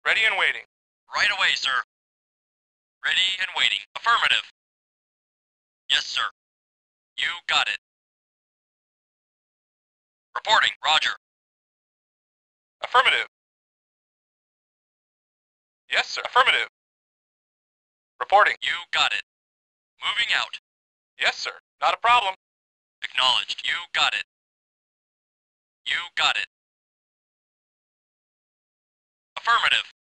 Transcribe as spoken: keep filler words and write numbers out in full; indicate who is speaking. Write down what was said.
Speaker 1: Ready and waiting.
Speaker 2: Right away, sir. Ready and waiting. Affirmative. Yes, sir. You got it. Reporting. Roger.
Speaker 1: Affirmative. Yes, sir. Affirmative. Reporting.
Speaker 2: You got it. Moving out.
Speaker 1: Yes, sir. Not a problem.
Speaker 2: Acknowledged. You got it. You got it. Affirmative.